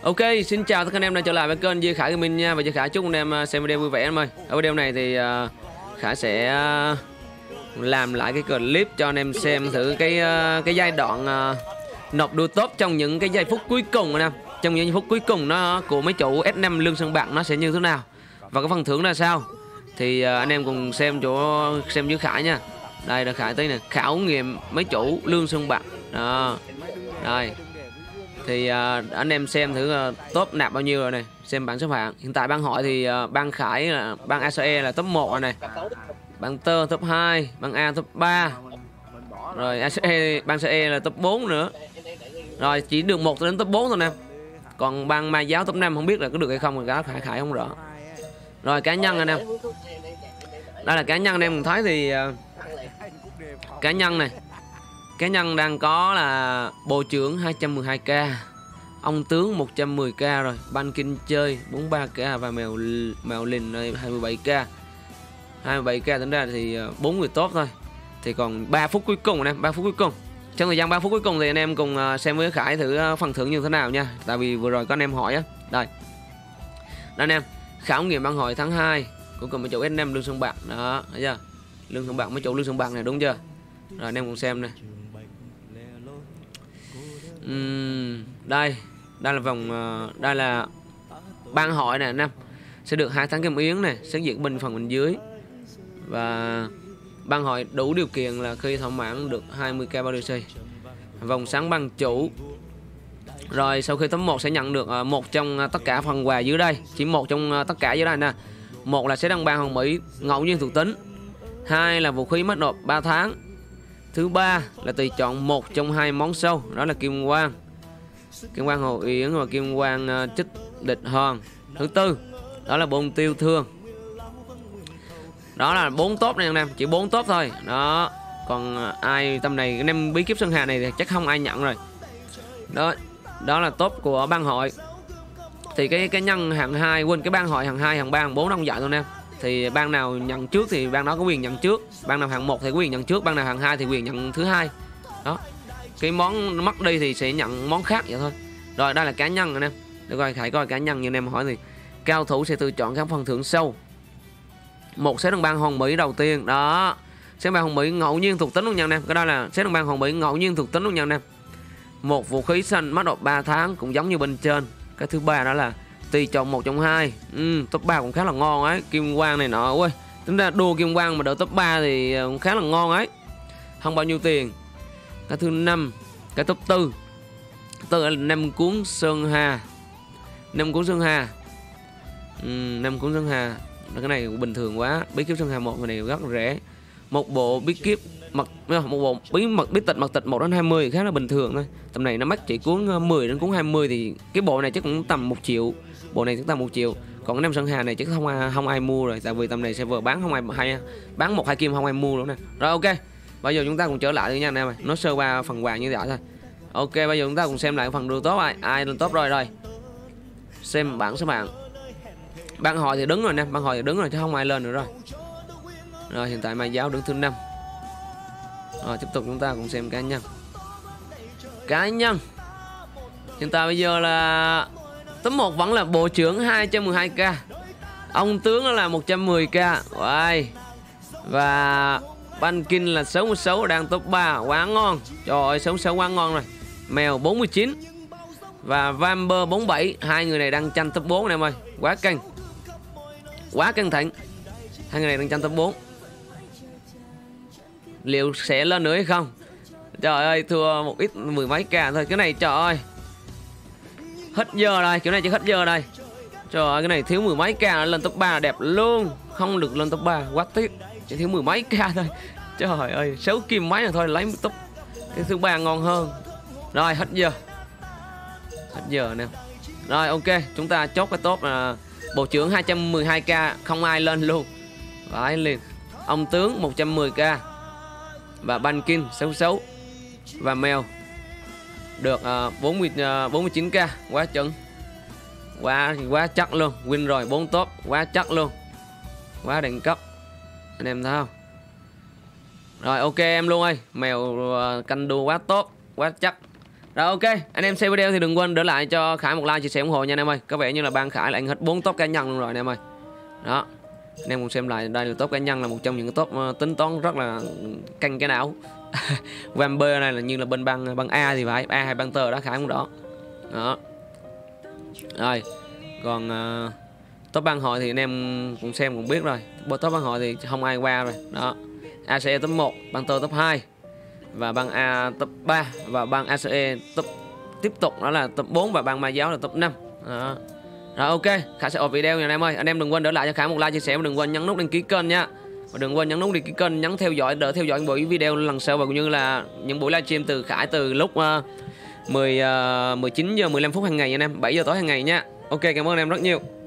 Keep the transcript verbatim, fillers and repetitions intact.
Ok, xin chào tất cả anh em đã trở lại với kênh Duy Khải Gaming nha. Và Duy Khải chúc anh em xem video vui vẻ em ơi. Ở video này thì uh, Khải sẽ uh, làm lại cái clip cho anh em xem thử cái uh, cái giai đoạn uh, nộp đua top trong những cái giây phút cuối cùng anh em. Trong những giây phút cuối cùng nó của mấy chủ S năm lương sân bạc nó sẽ như thế nào và cái phần thưởng là sao. Thì uh, anh em cùng xem chỗ xem Duy Khải nha. Đây là Khải tới nè, khảo nghiệm mấy chủ lương sân bạc. Đó. Đây. Thì uh, anh em xem thử uh, top nạp bao nhiêu rồi này, xem bảng xếp hạng. Hiện tại bang hội thì uh, bang Khải là bang a xê e là top một rồi này. Bang Tơ top hai, bang A top ba. Rồi a xê e, bang xê e là top bốn nữa. Rồi chỉ được một đến top bốn thôi nè. Còn bang Mai Giáo top năm không biết là có được hay không, rồi cá Khải Khải không rõ. Rồi cá nhân anh em. Đây là cá nhân anh em thấy thì uh, cá nhân này. Cá nhân đang có là bộ trưởng hai trăm mười hai k, ông tướng một trăm mười k rồi, ban kinh chơi bốn mươi ba k và mèo mèo lìn hai mươi bảy k. hai mươi bảy k tính ra thì bốn người tốt thôi. Thì còn ba phút cuối cùng nè, ba phút cuối cùng. Trong thời gian ba phút cuối cùng thì anh em cùng xem với Khải thử phần thưởng như thế nào nha. Tại vì vừa rồi có anh em hỏi á. Đây. Đây anh em, khảo nghiệm bang hội tháng hai của cùng mấy chủ S năm lương sân bạc. Đó, thấy chưa? Lương sân bạc mấy chủ lương sân bạc này đúng chưa? Rồi anh em cùng xem này. Uhm, đây đây là vòng uh, đây là ban hội này anh em sẽ được hai tháng kem yến này, sẽ diện bình phần bên dưới. Và ban hội đủ điều kiện là khi thỏa mãn được hai mươi k bao đê xê. Vòng sáng ban chủ. Rồi sau khi top một sẽ nhận được uh, một trong uh, tất cả phần quà dưới đây, chỉ một trong uh, tất cả dưới đây nè. Một là sẽ đăng ban hồng Mỹ ngẫu nhiên thuộc tính. Hai là vũ khí mất nộp ba tháng. Thứ ba là tùy chọn một trong hai món sâu, đó là kim quang, kim quang Hồ Yến và kim quang uh, chích địch hòn. Thứ tư đó là bông tiêu thương. Đó là bốn top này anh em, chỉ bốn top thôi. Đó, còn uh, ai tầm này anh em bí kíp Sơn Hà này thì chắc không ai nhận rồi. Đó, đó là top của ban hội. Thì cái cái nhân hạng hai, quên cái ban hội hạng hai, hạng ba, hạng bốn không dạy thôi anh em. Thì ban nào nhận trước thì ban đó có quyền nhận trước, ban nào hạng một thì có quyền nhận trước, ban nào hạng hai thì quyền nhận thứ hai. Đó, cái món mất đi thì sẽ nhận món khác vậy thôi. Rồi đây là cá nhân anh em, để coi Khải coi cá nhân như anh em hỏi thì cao thủ sẽ tự chọn các phần thưởng sâu. Một xếp đồng ban hồng Mỹ đầu tiên đó, xếp ban hồng Mỹ ngẫu nhiên thuộc tính luôn nha anh em. Cái đó là xếp đồng ban hồng Mỹ ngẫu nhiên thuộc tính luôn nha anh em. Một vũ khí xanh mất độ ba tháng cũng giống như bên trên. Cái thứ ba đó là tùy chọn một trong hai. Ừ, top ba cũng khá là ngon ấy, kim quang này nọ. Ui, tính ra đua kim quang mà đỡ top ba thì cũng khá là ngon ấy. Không bao nhiêu tiền. Cái thứ năm, cái top tư. Tư là năm cuốn Sơn Hà. năm cuốn Sơn Hà. Ừ, năm cuốn Sơn Hà. Cái này cũng bình thường quá. Bí kíp Sơn Hà một này rất là rẻ. Một bộ bí kíp mật một bộ bí mật bí tịch mật tịch một đến hai mươi khá là bình thường thôi. Tầm này nó mắc chỉ cuốn mười đến cuốn hai mươi thì cái bộ này chắc cũng tầm một triệu. Bộ này chắc tầm một triệu. Còn cái năm Sơn Hà này chắc không ai, không ai mua rồi, tại vì tầm này server bán không ai hay bán một hai kim không ai mua nữa nè. Rồi ok. Bây giờ chúng ta cùng trở lại đi nha anh em ơi. Nó sơ qua phần quà như vậy thôi. Ok, bây giờ chúng ta cùng xem lại phần đường top ai ai lên top rồi rồi. Xem bảng số bạn. Ban hội thì đứng rồi nè, ban hội thì đứng rồi chứ không ai lên nữa rồi. Rồi hiện tại Mai Giáo đứng thứ năm. Rồi tiếp tục chúng ta cùng xem cá nhân. Cá nhân. Hiện tại bây giờ là top một vẫn là bộ trưởng hai trăm mười hai k. Ông tướng là một trăm mười k. Wow. Và ban kinh là sáu mươi sáu đang top ba, quá ngon. Trời ơi, sáu mươi sáu quá ngon rồi. Mèo bốn mươi chín và Vamber bốn mươi bảy, hai người này đang tranh top bốn em ơi, quá căng. Quá căng thẳng. Hai người này đang tranh top bốn. Liệu sẽ lên nữa hay không? Trời ơi, thua một ít mười mấy k thôi. Cái này trời ơi, hết giờ rồi, kiểu này chỉ hết giờ đây. Trời ơi, cái này thiếu mười mấy k lên top ba là đẹp luôn. Không được lên top ba, quá tiếc. Chỉ thiếu mười mấy k thôi. Trời ơi, sáu kim mấy rồi thôi lấy top cái thứ ba ngon hơn. Rồi hết giờ. Hết giờ nè. Rồi ok, chúng ta chốt cái top là bộ trưởng hai trăm mười hai k không ai lên luôn. Vãi liền. Ông tướng một trăm mười k. Và ban kinh sáu mươi sáu. Và mèo được uh, bốn mươi, uh, bốn mươi chín k, quá chuẩn. Quá quá chắc luôn, win rồi, bốn top, quá chắc luôn. Quá đẳng cấp. Anh em thấy không? Rồi ok em luôn ơi, mèo uh, canh đua quá tốt, quá chắc. Rồi ok, anh em xem video thì đừng quên để lại cho Khải một like, chia sẻ ủng hộ nha anh em ơi. Có vẻ như là ban Khải là anh hết bốn top cá nhân luôn rồi anh em ơi. Đó. Anh em cùng xem lại, đây là top cá nhân là một trong những cái top uh, tính toán rất là căng cái não. Vamber này là như là bên băng băng A thì phải, A hay băng tờ đó Khải không đó. Đó. Rồi. Còn uh, top băng hội thì anh em cũng xem cũng biết rồi. Top băng hội thì không ai qua rồi. Đó. a xê e top một, băng tờ top hai và băng A top ba và băng a xê e top tiếp tục đó là top bốn và băng ma giáo là top năm. Đó. Rồi ok, Khải sẽ ọp video nha anh em ơi. Anh em đừng quên để lại cho Khải một like, chia sẻ và đừng quên nhấn nút đăng ký kênh nha. Và đừng quên nhấn nút đăng ký kênh, nhấn theo dõi đỡ theo dõi những buổi video lần sau và cũng như là những buổi livestream từ Khải từ lúc uh, mười, uh, mười chín giờ mười lăm phút hàng ngày anh em, bảy giờ tối hàng ngày nha. Ok, cảm ơn anh em rất nhiều.